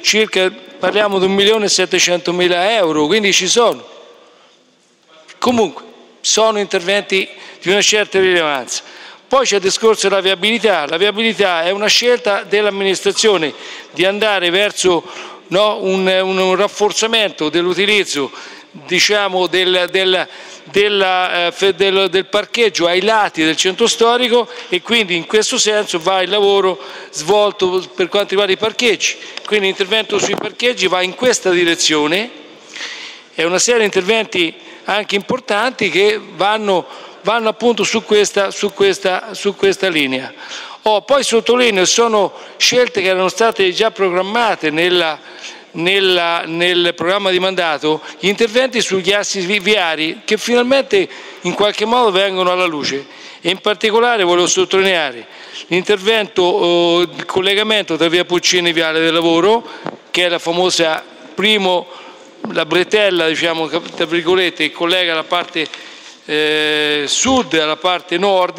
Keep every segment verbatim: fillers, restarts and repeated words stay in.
circa, parliamo di un milione e settecentomila euro, quindi ci sono. Comunque, sono interventi di una certa rilevanza. Poi c'è il discorso della viabilità. La viabilità è una scelta dell'amministrazione di andare verso no, un, un rafforzamento dell'utilizzo diciamo, del, del, della, eh, del, del parcheggio ai lati del centro storico, e quindi in questo senso va il lavoro svolto per quanto riguarda i parcheggi. Quindi l'intervento sui parcheggi va in questa direzione. È una serie di interventi anche importanti che vanno vanno appunto su questa, su questa, su questa linea. Oh, poi sottolineo, sono scelte che erano state già programmate nella, nella, nel programma di mandato, gli interventi sugli assi viari che finalmente in qualche modo vengono alla luce, e in particolare volevo sottolineare l'intervento, oh, il collegamento tra via Puccini e Viale del Lavoro, che è la famosa primo, la bretella diciamo, tra virgolette, che collega la parte Eh, sud alla parte nord,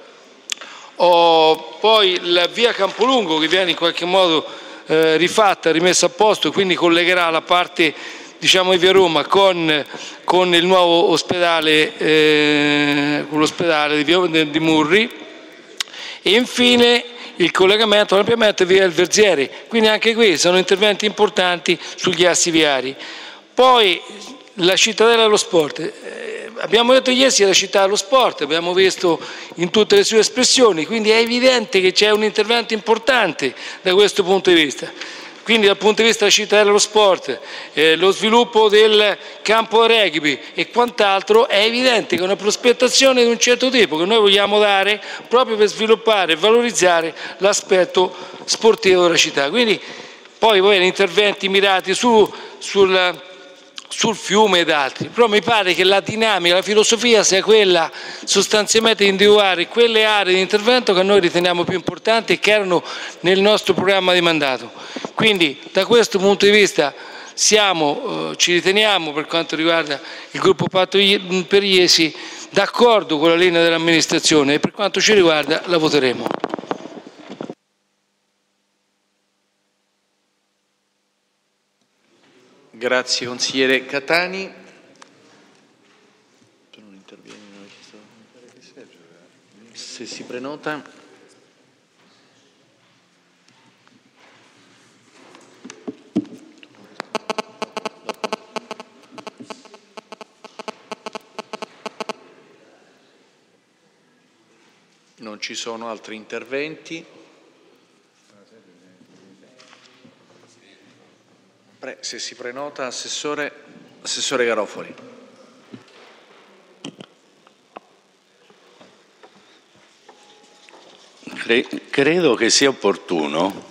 o poi la via Campolungo che viene in qualche modo eh, rifatta, rimessa a posto, quindi collegherà la parte diciamo di via Roma con, con il nuovo ospedale, eh, con l'ospedale di, di Murri, e infine il collegamento all'ampliamento via il Verziere. Quindi anche qui sono interventi importanti sugli assi viari. Poi la cittadella dello sport. Abbiamo detto ieri che è la città dello sport, abbiamo visto in tutte le sue espressioni, quindi è evidente che c'è un intervento importante da questo punto di vista. Quindi dal punto di vista della città dello sport, eh, lo sviluppo del campo rugby e quant'altro, è evidente che è una prospettazione di un certo tipo che noi vogliamo dare proprio per sviluppare e valorizzare l'aspetto sportivo della città. Quindi poi voi interventi mirati su, sul... sul fiume ed altri, però mi pare che la dinamica, la filosofia sia quella sostanzialmente di individuare quelle aree di intervento che noi riteniamo più importanti e che erano nel nostro programma di mandato. Quindi da questo punto di vista siamo, eh, ci riteniamo, per quanto riguarda il gruppo Patto per Iesi, d'accordo con la linea dell'amministrazione, e per quanto ci riguarda la voteremo. Grazie consigliere Catani. Se si prenota. Non ci sono altri interventi. Se si prenota, Assessore, Assessore Garofoli. Credo che sia opportuno,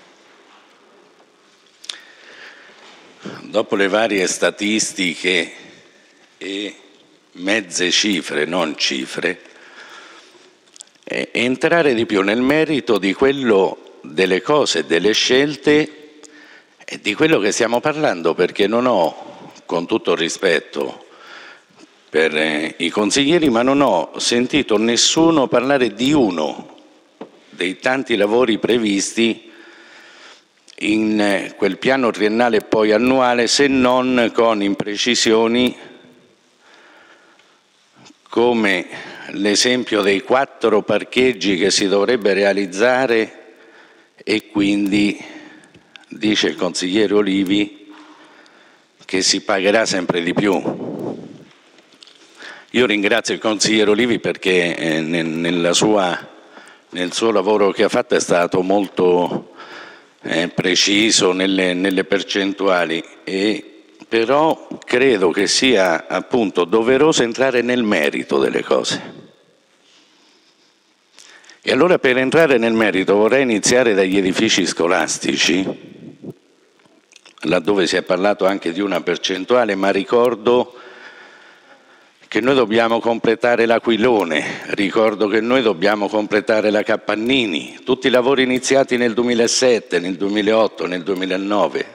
dopo le varie statistiche e mezze cifre, non cifre, entrare di più nel merito di quello, delle cose, delle scelte e di quello che stiamo parlando, perché non ho, con tutto il rispetto per eh, i consiglieri, ma non ho sentito nessuno parlare di uno dei tanti lavori previsti in eh, quel piano triennale e poi annuale, se non con imprecisioni come l'esempio dei quattro parcheggi che si dovrebbe realizzare, e quindi dice il consigliere Olivi che si pagherà sempre di più. Io ringrazio il consigliere Olivi perché eh, nella sua, nel suo lavoro che ha fatto è stato molto eh, preciso nelle, nelle percentuali, e però credo che sia appunto doveroso entrare nel merito delle cose. E allora, per entrare nel merito, vorrei iniziare dagli edifici scolastici, laddove si è parlato anche di una percentuale, ma ricordo che noi dobbiamo completare l'Aquilone, ricordo che noi dobbiamo completare la Capannini, tutti i lavori iniziati nel duemilasette, nel duemilaotto, nel duemilanove.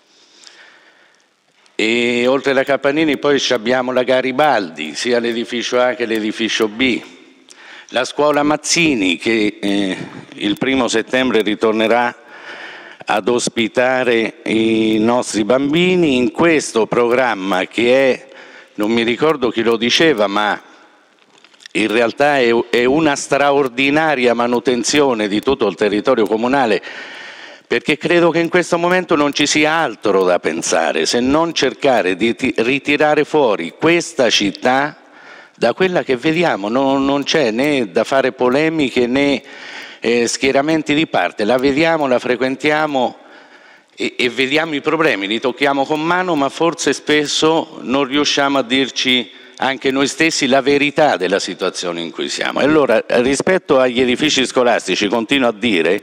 E oltre alla Capannini poi abbiamo la Garibaldi, sia l'edificio A che l'edificio B, la scuola Mazzini che eh, il primo settembre ritornerà ad ospitare i nostri bambini in questo programma che è, non mi ricordo chi lo diceva, ma in realtà è, è una straordinaria manutenzione di tutto il territorio comunale, perché credo che in questo momento non ci sia altro da pensare se non cercare di ritirare fuori questa città da quella che vediamo. Non, non c'è né da fare polemiche né eh, schieramenti di parte, la vediamo, la frequentiamo e, e vediamo i problemi, li tocchiamo con mano, ma forse spesso non riusciamo a dirci anche noi stessi la verità della situazione in cui siamo. E allora, rispetto agli edifici scolastici, continuo a dire,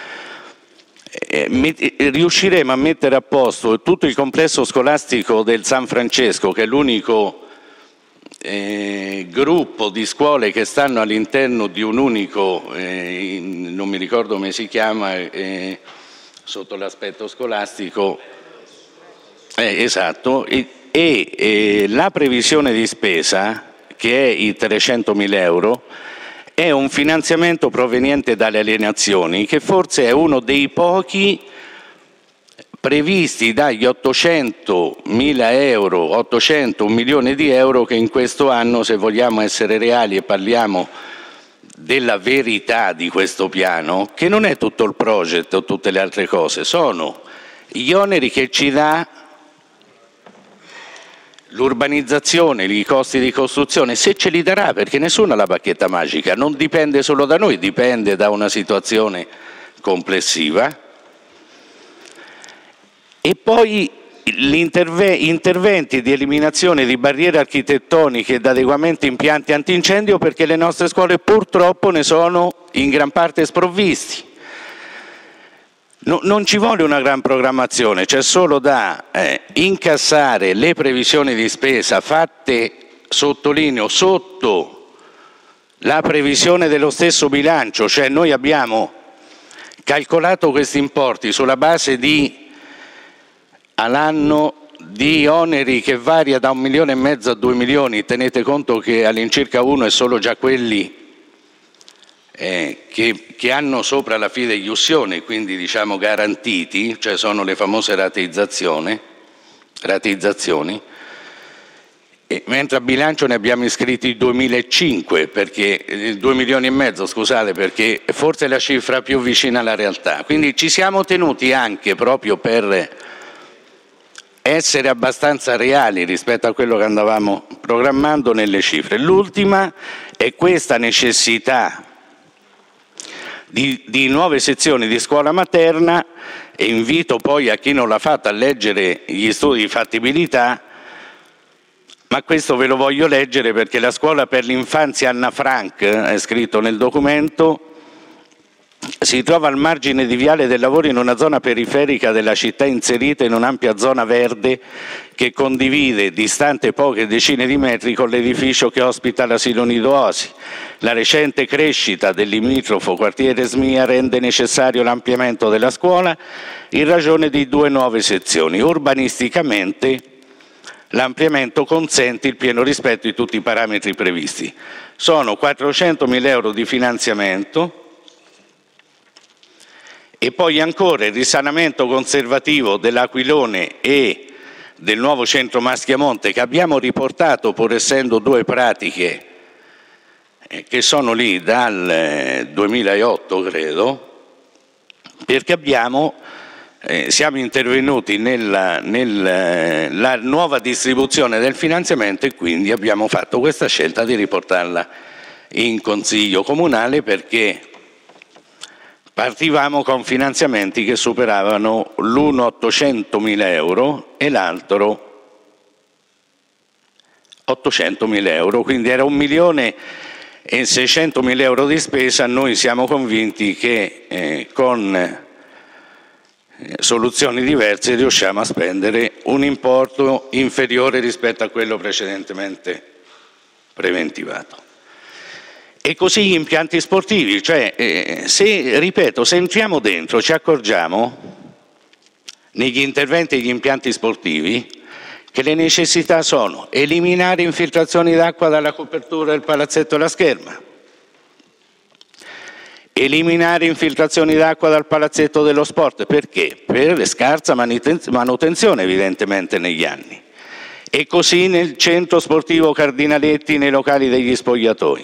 eh, riusciremo a mettere a posto tutto il complesso scolastico del San Francesco, che è l'unico eh, gruppo di scuole che stanno all'interno di un unico, eh, in, non mi ricordo come si chiama, eh, sotto l'aspetto scolastico, eh, esatto, e, e eh, la previsione di spesa, che è i trecentomila euro, è un finanziamento proveniente dalle alienazioni, che forse è uno dei pochi previsti dagli ottocentomila euro, ottocento, un milione di euro che in questo anno, se vogliamo essere reali e parliamo della verità di questo piano, che non è tutto il project o tutte le altre cose, sono gli oneri che ci dà l'urbanizzazione, i costi di costruzione, se ce li darà, perché nessuno ha la bacchetta magica, non dipende solo da noi, dipende da una situazione complessiva. E poi gli interventi di eliminazione di barriere architettoniche ed adeguamento impianti antincendio, perché le nostre scuole purtroppo ne sono in gran parte sprovvisti. No, non ci vuole una gran programmazione, c'è solo da eh, incassare le previsioni di spesa fatte, sottolineo, sotto la previsione dello stesso bilancio, cioè noi abbiamo calcolato questi importi sulla base di all'anno di oneri che varia da un milione e mezzo a due milioni, tenete conto che all'incirca uno è solo già quelli Eh, che, che hanno sopra la fideiussione, quindi diciamo garantiti, cioè sono le famose rateizzazioni, rateizzazioni e, mentre a bilancio ne abbiamo iscritti duemilacinque, perché eh, due milioni e mezzo, scusate, perché forse è la cifra più vicina alla realtà. Quindi ci siamo tenuti anche, proprio per essere abbastanza reali rispetto a quello che andavamo programmando, nelle cifre. L'ultima è questa necessità Di, di nuove sezioni di scuola materna, e invito poi a chi non l'ha fatta a leggere gli studi di fattibilità, ma questo ve lo voglio leggere perché la scuola per l'infanzia Anna Frank, è scritto nel documento, si trova al margine di Viale del Lavoro in una zona periferica della città, inserita in un'ampia zona verde che condivide, distante poche decine di metri, con l'edificio che ospita l'asilo Nido Oasi. La recente crescita del limitrofo quartiere Smia rende necessario l'ampliamento della scuola in ragione di due nuove sezioni. Urbanisticamente l'ampliamento consente il pieno rispetto di tutti i parametri previsti. Sono quattrocentomila euro di finanziamento. E poi ancora il risanamento conservativo dell'Aquilone e del nuovo centro Maschiamonte, che abbiamo riportato, pur essendo due pratiche eh, che sono lì dal eh, duemilaotto, credo, perché abbiamo, eh, siamo intervenuti nella, nella nuova distribuzione del finanziamento e quindi abbiamo fatto questa scelta di riportarla in Consiglio Comunale, perché partivamo con finanziamenti che superavano l'uno ottocentomila euro e l'altro ottocentomila euro, quindi era un milione e seicentomila euro di spesa. Noi siamo convinti che eh, con eh, soluzioni diverse riusciamo a spendere un importo inferiore rispetto a quello precedentemente preventivato. E così gli impianti sportivi, cioè eh, se, ripeto, se entriamo dentro ci accorgiamo negli interventi degli impianti sportivi che le necessità sono eliminare infiltrazioni d'acqua dalla copertura del palazzetto della Scherma, eliminare infiltrazioni d'acqua dal palazzetto dello sport. Perché? Per scarsa manutenzione evidentemente negli anni. E così nel centro sportivo Cardinaletti, nei locali degli spogliatoi.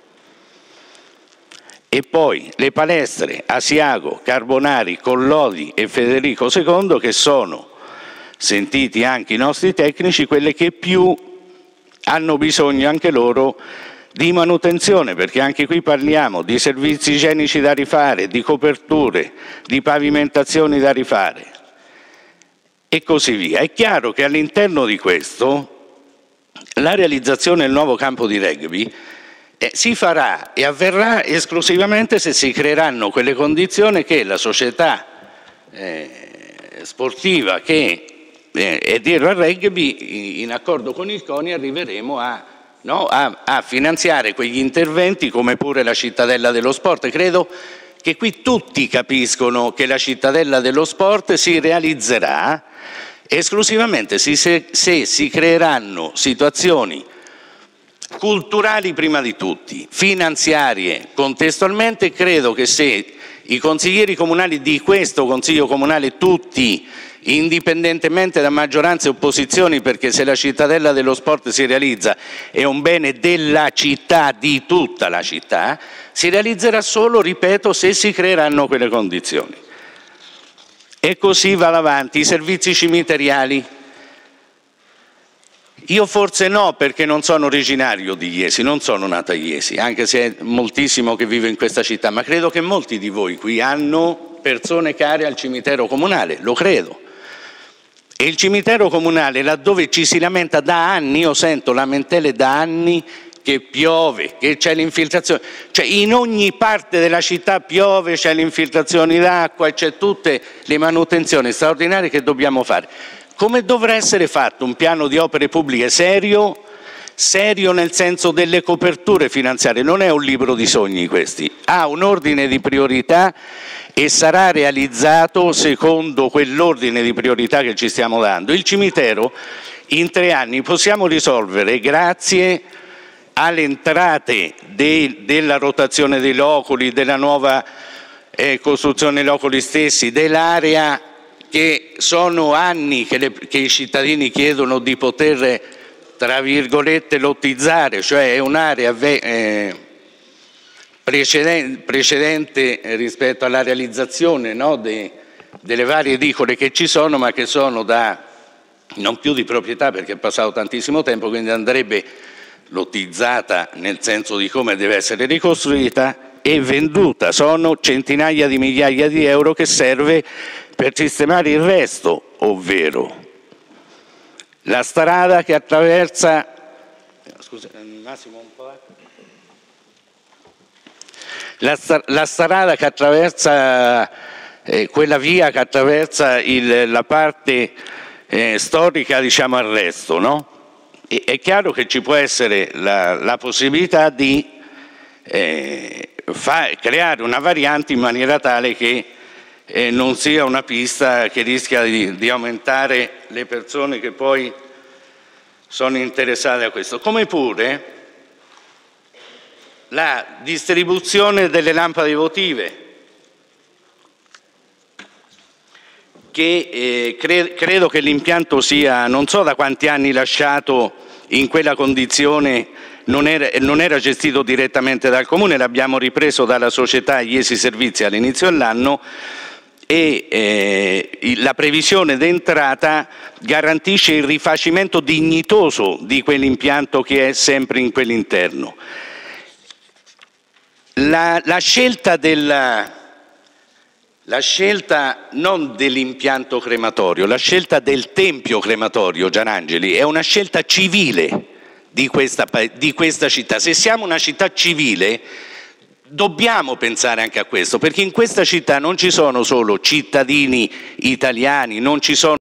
E poi le palestre Asiago, Carbonari, Collodi e Federico secondo, che sono, sentiti anche i nostri tecnici, quelle che più hanno bisogno anche loro di manutenzione, perché anche qui parliamo di servizi igienici da rifare, di coperture, di pavimentazioni da rifare e così via. È chiaro che all'interno di questo la realizzazione del nuovo campo di rugby eh, si farà e avverrà esclusivamente se si creeranno quelle condizioni che la società eh, sportiva che eh, è dietro al rugby, in accordo con il CONI, arriveremo a No, a, a finanziare quegli interventi, come pure la cittadella dello sport. Credo che qui tutti capiscono che la cittadella dello sport si realizzerà esclusivamente se, se, se si creeranno situazioni culturali prima di tutti, finanziarie contestualmente. Credo che se i consiglieri comunali di questo Consiglio Comunale, tutti, indipendentemente da maggioranza e opposizioni, perché se la cittadella dello sport si realizza è un bene della città, di tutta la città, si realizzerà solo, ripeto, se si creeranno quelle condizioni. E così va avanti. I servizi cimiteriali. Io forse no, perché non sono originario di Iesi, non sono nato a Iesi, anche se è moltissimo che vivo in questa città, ma credo che molti di voi qui hanno persone care al cimitero comunale, lo credo. E il cimitero comunale, laddove ci si lamenta da anni, io sento lamentele da anni che piove, che c'è l'infiltrazione, cioè in ogni parte della città piove, c'è l'infiltrazione d'acqua e c'è tutte le manutenzioni straordinarie che dobbiamo fare. Come dovrà essere fatto un piano di opere pubbliche serio? Serio nel senso delle coperture finanziarie, non è un libro di sogni questi, ha un ordine di priorità e sarà realizzato secondo quell'ordine di priorità che ci stiamo dando. Il cimitero in tre anni possiamo risolvere, grazie alle entrate de, della rotazione dei loculi, della nuova eh, costruzione dei loculi stessi, dell'area, che sono anni che, le, che i cittadini chiedono di poter, tra virgolette, lottizzare, cioè è un'area eh, precedente, precedente rispetto alla realizzazione, no, de, delle varie edicole che ci sono, ma che sono da non più di proprietà perché è passato tantissimo tempo, quindi andrebbe lottizzata nel senso di come deve essere ricostruita e venduta. Sono centinaia di migliaia di euro che serve per sistemare il resto, ovvero la strada che attraversa, scusa, Massimo, un po', la, la strada che attraversa, eh, quella via che attraversa il, la parte eh, storica, diciamo, al resto, no? E, è chiaro che ci può essere la, la possibilità di eh, fa, creare una variante in maniera tale che e non sia una pista che rischia di, di aumentare le persone che poi sono interessate a questo. Come pure la distribuzione delle lampade votive, che eh, cre credo che l'impianto sia, non so da quanti anni lasciato in quella condizione, non era, non era gestito direttamente dal Comune, l'abbiamo ripreso dalla società Iesi Servizi all'inizio dell'anno, e eh, la previsione d'entrata garantisce il rifacimento dignitoso di quell'impianto che è sempre in quell'interno. La, la scelta della, la scelta non dell'impianto crematorio, la scelta del tempio crematorio Gianangeli è una scelta civile di questa, di questa città. Se siamo una città civile dobbiamo pensare anche a questo, perché in questa città non ci sono solo cittadini italiani, non ci sono